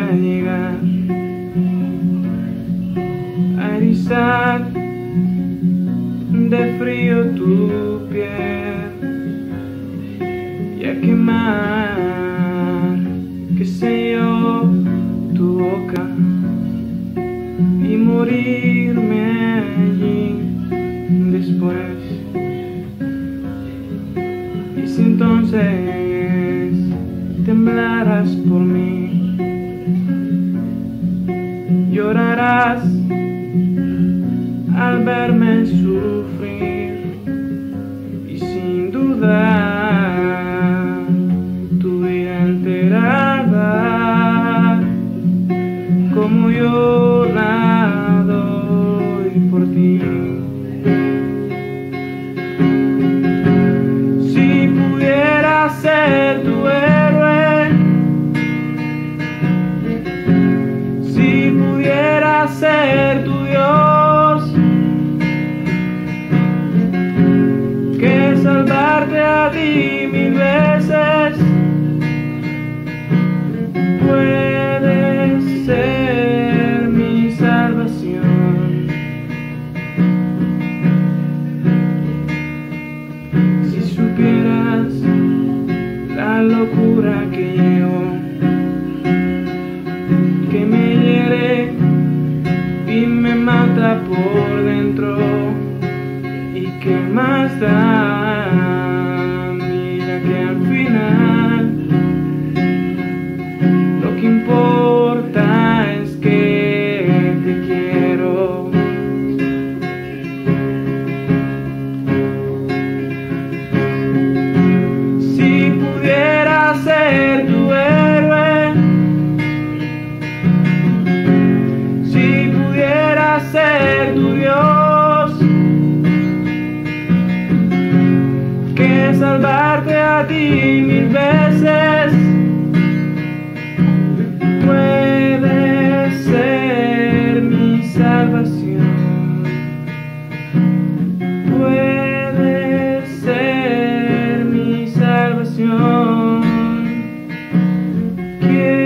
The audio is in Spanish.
llegar a erizar de frío tu piel y a quemar, qué sé yo, tu boca y morirme allí después. Y si entonces temblarás por mí, llorarás al verme sufrir y sin duda tu vida enterada como yo la doy por ti. Si pudiera ser tu héroe, si pudiera ser tu Dios, que salvarte a ti 1000 veces, puedes ser mi salvación. Si supieras la locura que llevo, que me hiere y me mata por dentro, y que más da, mira que al final lo que importa es que te quiero. Si pudiera ser tu héroe, si pudiera ser tu Dios, que salvarte a ti 1000 veces, puede ser mi salvación, puede ser mi salvación.